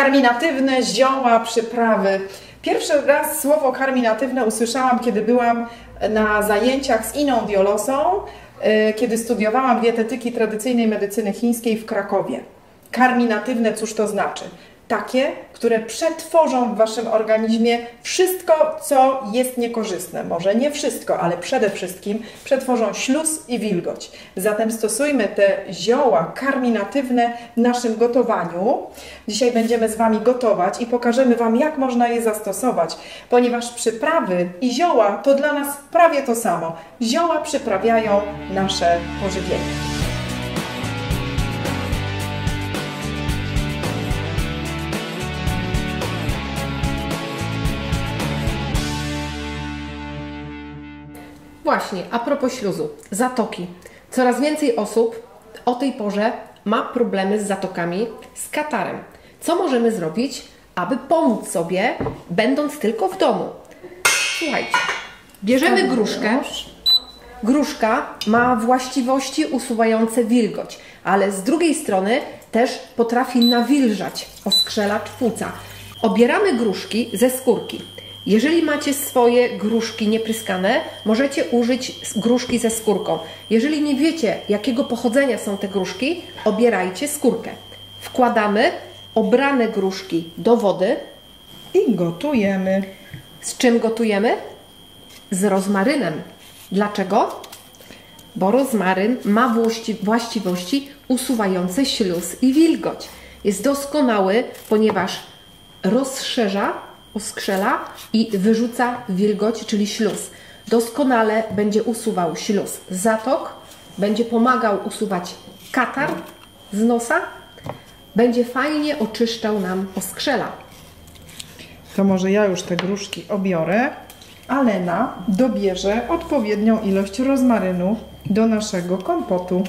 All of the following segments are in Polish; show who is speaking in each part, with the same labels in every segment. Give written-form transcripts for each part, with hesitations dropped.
Speaker 1: Karminatywne zioła, przyprawy. Pierwszy raz słowo karminatywne usłyszałam, kiedy byłam na zajęciach z Iną Diolosą, kiedy studiowałam dietetyki tradycyjnej medycyny chińskiej w Krakowie. Karminatywne, cóż to znaczy? Takie, które przetworzą w waszym organizmie wszystko, co jest niekorzystne. Może nie wszystko, ale przede wszystkim przetworzą śluz i wilgoć. Zatem stosujmy te zioła karminatywne w naszym gotowaniu. Dzisiaj będziemy z wami gotować i pokażemy wam, jak można je zastosować, ponieważ przyprawy i zioła to dla nas prawie to samo. Zioła przyprawiają nasze pożywienie.
Speaker 2: Właśnie, a propos śluzu, zatoki. Coraz więcej osób o tej porze ma problemy z zatokami, z katarem. Co możemy zrobić, aby pomóc sobie, będąc tylko w domu? Słuchajcie, bierzemy gruszkę. Gruszka ma właściwości usuwające wilgoć, ale z drugiej strony też potrafi nawilżać, oskrzelać płuca. Obieramy gruszki ze skórki. Jeżeli macie swoje gruszki niepryskane, możecie użyć gruszki ze skórką. Jeżeli nie wiecie, jakiego pochodzenia są te gruszki, obierajcie skórkę. Wkładamy obrane gruszki do wody
Speaker 1: i gotujemy.
Speaker 2: Z czym gotujemy? Z rozmarynem. Dlaczego? Bo rozmaryn ma właściwości usuwające śluz i wilgoć. Jest doskonały, ponieważ rozszerza, oskrzela i wyrzuca wilgoć, czyli śluz. Doskonale będzie usuwał śluz zatok, będzie pomagał usuwać katar z nosa, będzie fajnie oczyszczał nam oskrzela.
Speaker 1: To może ja już te gruszki obiorę, a Lena dobierze odpowiednią ilość rozmarynu do naszego kompotu.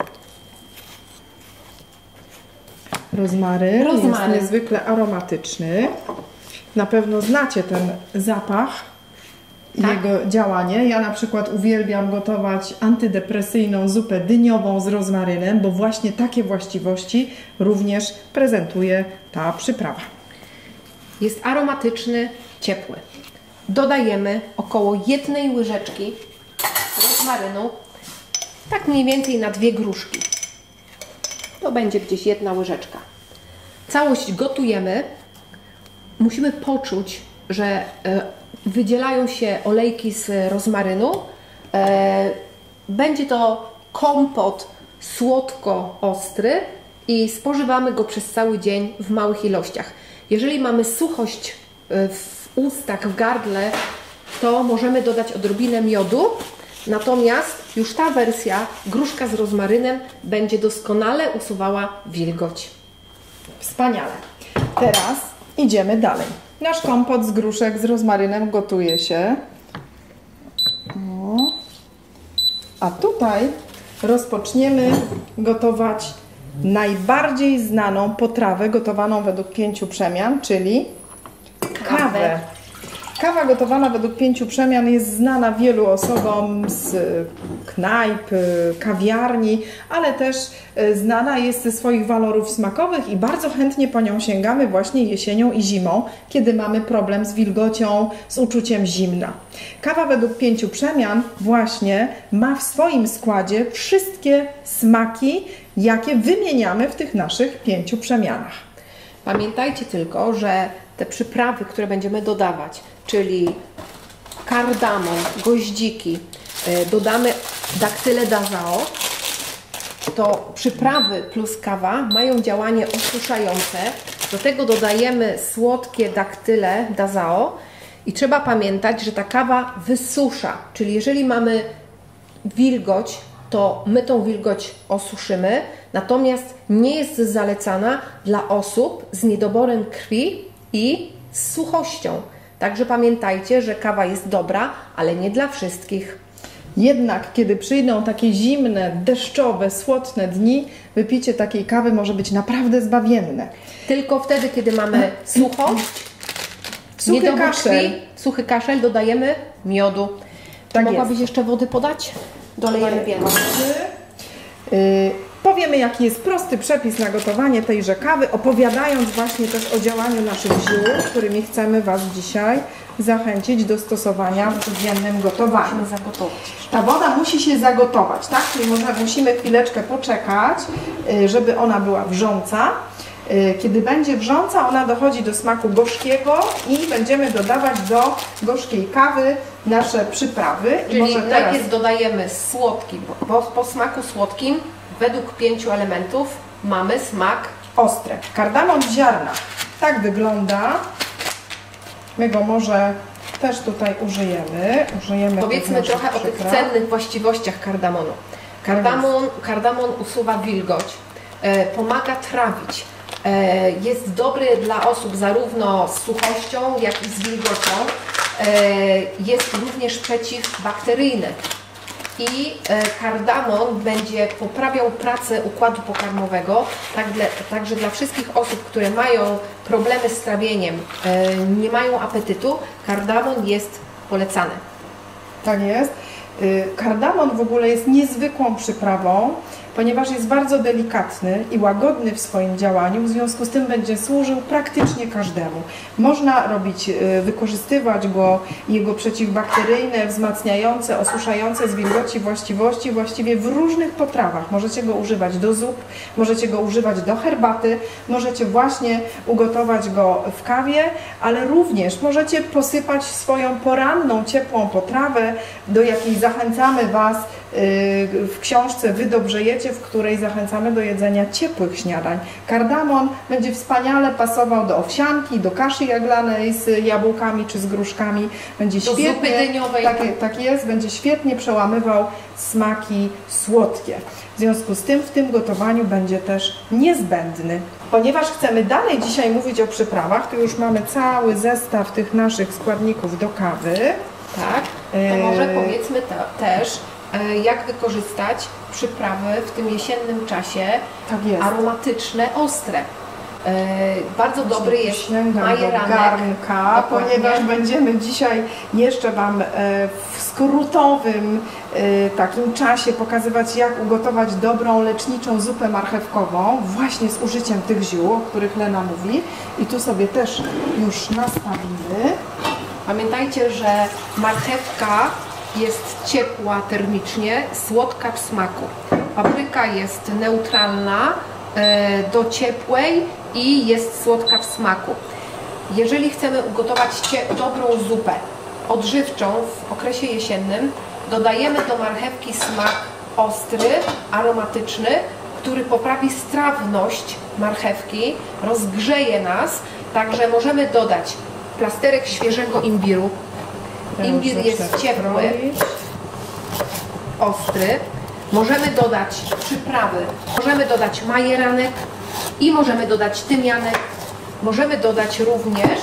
Speaker 1: Rozmaryn jest niezwykle aromatyczny. Na pewno znacie ten zapach i jego działanie. Ja na przykład uwielbiam gotować antydepresyjną zupę dyniową z rozmarynem, bo właśnie takie właściwości również prezentuje ta przyprawa.
Speaker 2: Jest aromatyczny, ciepły. Dodajemy około 1 łyżeczki rozmarynu, tak mniej więcej na 2 gruszki. To będzie gdzieś 1 łyżeczka. Całość gotujemy. Musimy poczuć, że wydzielają się olejki z rozmarynu. Będzie to kompot słodko-ostry i spożywamy go przez cały dzień w małych ilościach. Jeżeli mamy suchość w ustach, w gardle, to możemy dodać odrobinę miodu. Natomiast już ta wersja, gruszka z rozmarynem, będzie doskonale usuwała wilgoć.
Speaker 1: Wspaniale. Teraz idziemy dalej. Nasz kompot z gruszek z rozmarynem gotuje się. A tutaj rozpoczniemy gotować najbardziej znaną potrawę gotowaną według 5 przemian, czyli kawę. Kawa gotowana według 5 przemian jest znana wielu osobom z knajp, kawiarni, ale też znana jest ze swoich walorów smakowych i bardzo chętnie po nią sięgamy właśnie jesienią i zimą, kiedy mamy problem z wilgocią, z uczuciem zimna. Kawa według 5 przemian właśnie ma w swoim składzie wszystkie smaki, jakie wymieniamy w tych naszych 5 przemianach.
Speaker 2: Pamiętajcie tylko, że te przyprawy, które będziemy dodawać, czyli kardamon, goździki, dodamy daktylę dazao, to przyprawy plus kawa mają działanie osuszające. Do tego dodajemy słodkie daktyle dazao i trzeba pamiętać, że ta kawa wysusza, czyli jeżeli mamy wilgoć, to my tą wilgoć osuszymy, natomiast nie jest zalecana dla osób z niedoborem krwi i z suchością. Także pamiętajcie, że kawa jest dobra, ale nie dla wszystkich.
Speaker 1: Jednak kiedy przyjdą takie zimne, deszczowe, słodne dni, wypicie takiej kawy może być naprawdę zbawienne.
Speaker 2: Tylko wtedy, kiedy mamy suchość, suchy kaszel, dodajemy miodu. Czy mogłabyś jeszcze wody podać? Dolejemy więcej.
Speaker 1: Powiemy, jaki jest prosty przepis na gotowanie tejże kawy, opowiadając właśnie też o działaniu naszych ziół, którymi chcemy Was dzisiaj zachęcić do stosowania w codziennym gotowaniu.
Speaker 2: Musimy zagotować.
Speaker 1: Ta woda musi się zagotować, tak? Czyli musimy chwileczkę poczekać, żeby ona była wrząca. Kiedy będzie wrząca, ona dochodzi do smaku gorzkiego i będziemy dodawać do gorzkiej kawy nasze przyprawy.
Speaker 2: Czyli
Speaker 1: może
Speaker 2: najpierw dodajemy słodki, bo po smaku słodkim według 5 elementów mamy smak
Speaker 1: ostry. Kardamon w ziarnach. Tak wygląda. My go może też tutaj użyjemy.
Speaker 2: Powiedzmy trochę o tych cennych właściwościach kardamonu. Kardamon usuwa wilgoć, pomaga trawić. Jest dobry dla osób zarówno z suchością, jak i z wilgocią. Jest również przeciwbakteryjny. I kardamon będzie poprawiał pracę układu pokarmowego, także dla wszystkich osób, które mają problemy z trawieniem, nie mają apetytu, kardamon jest polecany.
Speaker 1: Tak jest. Kardamon w ogóle jest niezwykłą przyprawą, ponieważ jest bardzo delikatny i łagodny w swoim działaniu, w związku z tym będzie służył praktycznie każdemu. Można wykorzystywać go, jego przeciwbakteryjne, wzmacniające, osuszające z wilgoci właściwości właściwie w różnych potrawach. Możecie go używać do zup, możecie go używać do herbaty, możecie właśnie ugotować go w kawie, ale również możecie posypać swoją poranną, ciepłą potrawę, do jakiej zachęcamy Was w książce Wy dobrzejecie, w której zachęcamy do jedzenia ciepłych śniadań. Kardamon będzie wspaniale pasował do owsianki, do kaszy jaglanej z jabłkami czy z gruszkami. Będzie
Speaker 2: do
Speaker 1: świetnie,
Speaker 2: zupy dyniowej.
Speaker 1: Tak jest, będzie świetnie przełamywał smaki słodkie. W związku z tym w tym gotowaniu będzie też niezbędny. Ponieważ chcemy dalej dzisiaj mówić o przyprawach, to już mamy cały zestaw tych naszych składników do kawy.
Speaker 2: Tak, to może powiedzmy też, jak wykorzystać przyprawy w tym jesiennym czasie,
Speaker 1: tak jest,
Speaker 2: aromatyczne, ostre. Bardzo dobry jest majeranek.
Speaker 1: Garnka, ponieważ będziemy dzisiaj jeszcze Wam w skrótowym takim czasie pokazywać, jak ugotować dobrą leczniczą zupę marchewkową właśnie z użyciem tych ziół, o których Lena mówi. I tu sobie też już nastawimy.
Speaker 2: Pamiętajcie, że marchewka jest ciepła termicznie, słodka w smaku. Papryka jest neutralna do ciepłej i jest słodka w smaku. Jeżeli chcemy ugotować dobrą zupę odżywczą w okresie jesiennym, dodajemy do marchewki smak ostry, aromatyczny, który poprawi strawność marchewki, rozgrzeje nas, także możemy dodać plasterek świeżego imbiru. Imbir jest ciepły, ostry. Możemy dodać przyprawy, możemy dodać majeranek i możemy dodać tymianek. Możemy dodać również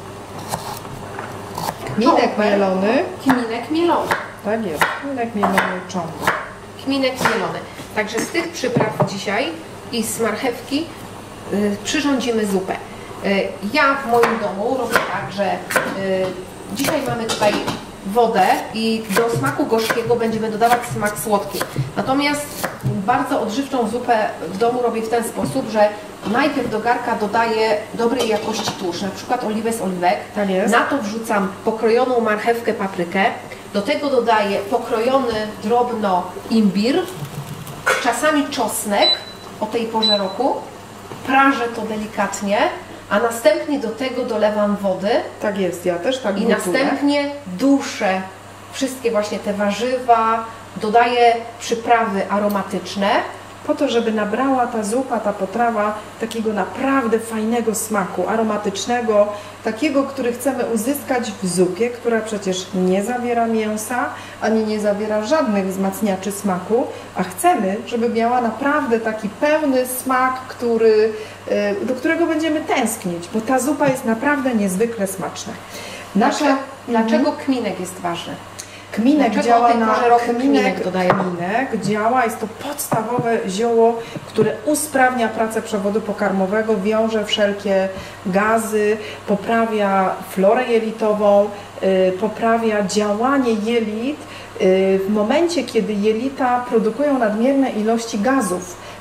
Speaker 1: kminek mielony.
Speaker 2: Kminek mielony.
Speaker 1: Tak jest, kminek mielony cząbek.
Speaker 2: Kminek mielony. Także z tych przypraw dzisiaj i z marchewki przyrządzimy zupę. Ja w moim domu robię tak, że dzisiaj mamy tutaj wodę i do smaku gorzkiego będziemy dodawać smak słodki. Natomiast bardzo odżywczą zupę w domu robię w ten sposób, że najpierw do garnka dodaję dobrej jakości tłuszcz, na przykład oliwę z oliwek.
Speaker 1: Tak jest.
Speaker 2: Na to wrzucam pokrojoną marchewkę, paprykę. Do tego dodaję pokrojony drobno imbir, czasami czosnek o tej porze roku. Prażę to delikatnie, a następnie do tego dolewam wody.
Speaker 1: Tak jest, ja też tak
Speaker 2: i
Speaker 1: gotuję.
Speaker 2: Następnie duszę wszystkie właśnie te warzywa, dodaję przyprawy aromatyczne.
Speaker 1: Po to, żeby nabrała ta zupa, ta potrawa takiego naprawdę fajnego smaku, aromatycznego, takiego, który chcemy uzyskać w zupie, która przecież nie zawiera mięsa, ani nie zawiera żadnych wzmacniaczy smaku, a chcemy, żeby miała naprawdę taki pełny smak, do którego będziemy tęsknić, bo ta zupa jest naprawdę niezwykle smaczna.
Speaker 2: Dlaczego kminek jest ważny?
Speaker 1: Kminek działa na
Speaker 2: kminek
Speaker 1: działa, jest to podstawowe zioło, które usprawnia pracę przewodu pokarmowego, wiąże wszelkie gazy, poprawia florę jelitową, poprawia działanie jelit w momencie, kiedy jelita produkują nadmierne ilości gazów.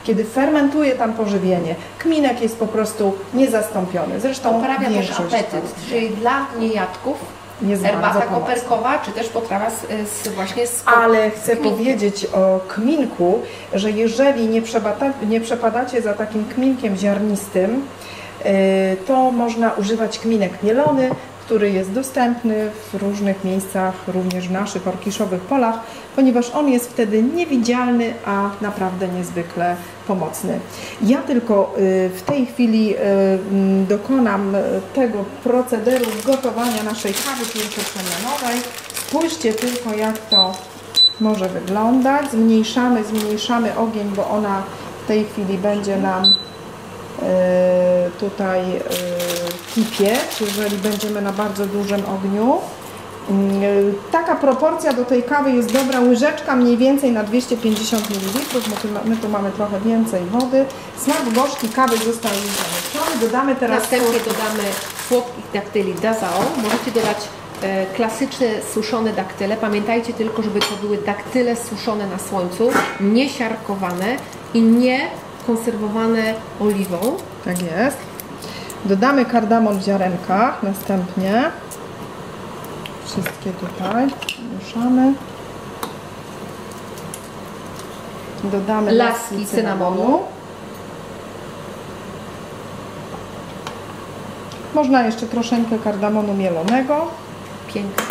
Speaker 1: kiedy fermentuje tam pożywienie, kminek jest po prostu niezastąpiony. Zresztą
Speaker 2: Poprawia też
Speaker 1: większość
Speaker 2: apetyt, czyli dla niejadków
Speaker 1: jest
Speaker 2: herbata
Speaker 1: bardzo pomocna.
Speaker 2: koperkowa, czy też potrawa właśnie z
Speaker 1: Ale chcę
Speaker 2: kminkiem.
Speaker 1: powiedzieć o kminku, że jeżeli nie przepadacie za takim kminkiem ziarnistym, to można używać kminek mielony, który jest dostępny w różnych miejscach, również w naszych orkiszowych polach, ponieważ on jest wtedy niewidzialny, a naprawdę niezwykle pomocny. Ja tylko w tej chwili dokonam tego procederu gotowania naszej kawy pięcioprzemianowej. Spójrzcie tylko, jak to może wyglądać. Zmniejszamy ogień, bo ona w tej chwili będzie nam tutaj kipieć, jeżeli będziemy na bardzo dużym ogniu. Taka proporcja do tej kawy jest dobra, łyżeczka mniej więcej na 250 ml, my tu mamy trochę więcej wody. Smak gorzki kawy został już zamieszczony. Dodamy teraz
Speaker 2: Następnie dodamy słodkich daktyli Dazao. Możecie dodać klasyczne suszone daktyle. Pamiętajcie tylko, żeby to były daktyle suszone na słońcu, nie siarkowane i nie konserwowane oliwą.
Speaker 1: Tak jest. Dodamy kardamon w ziarenkach następnie. Wszystkie tutaj mieszamy. Dodamy
Speaker 2: laski cynamonu.
Speaker 1: Można jeszcze troszeczkę kardamonu mielonego.
Speaker 2: Piękny.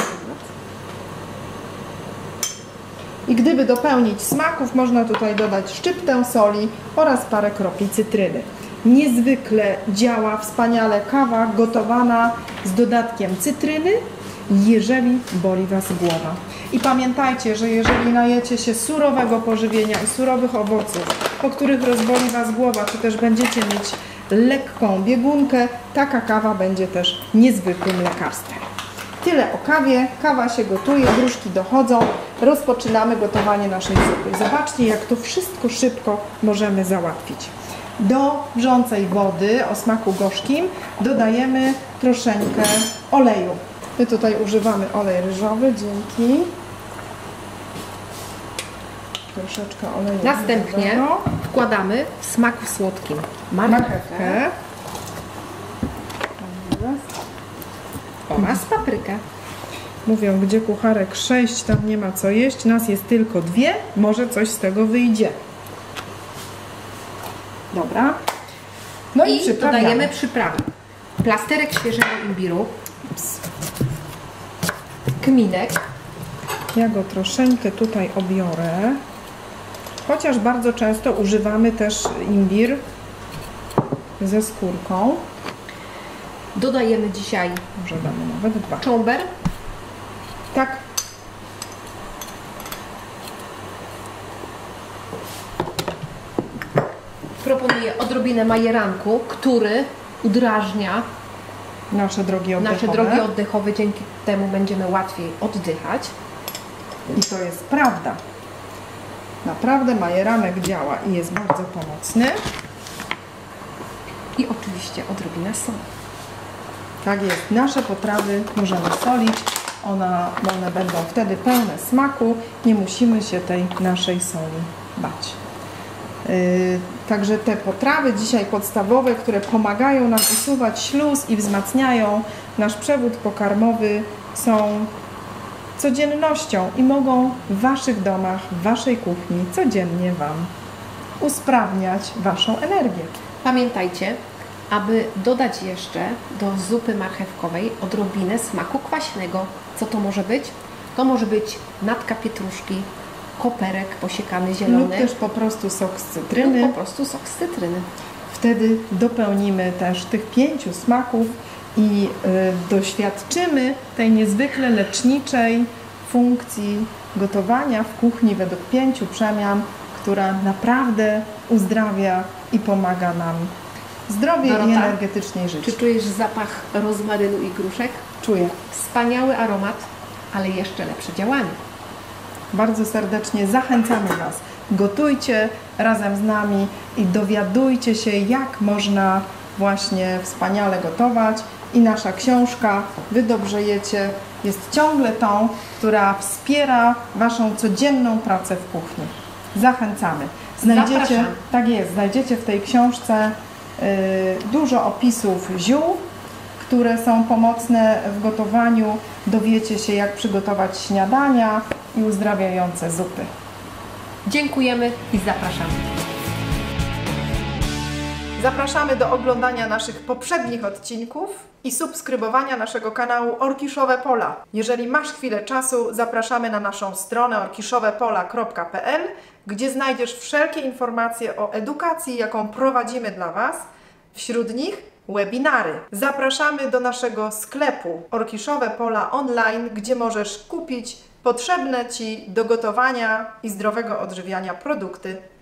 Speaker 1: I gdyby dopełnić smaków, można tutaj dodać szczyptę soli oraz parę kropli cytryny. Niezwykle działa wspaniale kawa gotowana z dodatkiem cytryny, jeżeli boli Was głowa. I pamiętajcie, że jeżeli najecie się surowego pożywienia i surowych owoców, po których rozboli Was głowa, czy też będziecie mieć lekką biegunkę, taka kawa będzie też niezwykłym lekarstwem. Tyle o kawie. Kawa się gotuje, gruszki dochodzą. Rozpoczynamy gotowanie naszej zupy. Zobaczcie, jak to wszystko szybko możemy załatwić. Do wrzącej wody o smaku gorzkim dodajemy troszeczkę oleju. My tutaj używamy olej ryżowy, dzięki. Troszeczkę oleju
Speaker 2: Następnie
Speaker 1: ryżowego.
Speaker 2: wkładamy w smaku słodkim marchewkę oraz paprykę.
Speaker 1: Mówią, gdzie kucharek 6, tam nie ma co jeść. Nas jest tylko 2, może coś z tego wyjdzie. Dobra. No i przyprawiamy.
Speaker 2: dodajemy przyprawy. Plasterek świeżego imbiru, kminek,
Speaker 1: Ja go troszeczkę tutaj obiorę. Chociaż bardzo często używamy też imbir ze skórką.
Speaker 2: dodajemy dzisiaj
Speaker 1: Może damy nawet 2.
Speaker 2: czomber,
Speaker 1: Tak.
Speaker 2: proponuję odrobinę majeranku, który udrażnia
Speaker 1: Nasze drogi oddechowe.
Speaker 2: nasze drogi oddechowe, dzięki temu będziemy łatwiej oddychać.
Speaker 1: I to jest prawda. Naprawdę majeranek działa i jest bardzo pomocny.
Speaker 2: I oczywiście odrobinę soli.
Speaker 1: Tak jest. Nasze potrawy możemy solić. One będą wtedy pełne smaku. Nie musimy się tej naszej soli bać. Także te potrawy dzisiaj podstawowe, które pomagają nam usuwać śluz i wzmacniają nasz przewód pokarmowy, są codziennością i mogą w Waszych domach, w Waszej kuchni codziennie Wam usprawniać Waszą energię.
Speaker 2: Pamiętajcie, aby dodać jeszcze do zupy marchewkowej odrobinę smaku kwaśnego. Co to może być? To może być natka pietruszki, koperek posiekany zielony
Speaker 1: Lub też po prostu sok z
Speaker 2: lub
Speaker 1: cytryny.
Speaker 2: po prostu sok z cytryny.
Speaker 1: Wtedy dopełnimy też tych 5 smaków i doświadczymy tej niezwykle leczniczej funkcji gotowania w kuchni według 5 przemian, która naprawdę uzdrawia i pomaga nam zdrowie
Speaker 2: Dorota,
Speaker 1: i energetycznie żyć.
Speaker 2: Czy czujesz zapach rozmarynu i gruszek?
Speaker 1: Czuję.
Speaker 2: Wspaniały aromat, ale jeszcze lepsze działanie.
Speaker 1: Bardzo serdecznie zachęcamy Was. Gotujcie razem z nami i dowiadujcie się, jak można właśnie wspaniale gotować. I nasza książka Wy dobrze jecie jest ciągle tą, która wspiera Waszą codzienną pracę w kuchni. Zachęcamy.
Speaker 2: Zapraszam.
Speaker 1: Tak jest, znajdziecie w tej książce dużo opisów ziół, które są pomocne w gotowaniu. Dowiecie się, jak przygotować śniadania i uzdrawiające zupy.
Speaker 2: Dziękujemy i zapraszamy.
Speaker 1: Zapraszamy do oglądania naszych poprzednich odcinków i subskrybowania naszego kanału Orkiszowe Pola. Jeżeli masz chwilę czasu, zapraszamy na naszą stronę orkiszowepola.pl, gdzie znajdziesz wszelkie informacje o edukacji, jaką prowadzimy dla Was. Wśród nich webinary. Zapraszamy do naszego sklepu Orkiszowe Pola online, gdzie możesz kupić potrzebne Ci do gotowania i zdrowego odżywiania produkty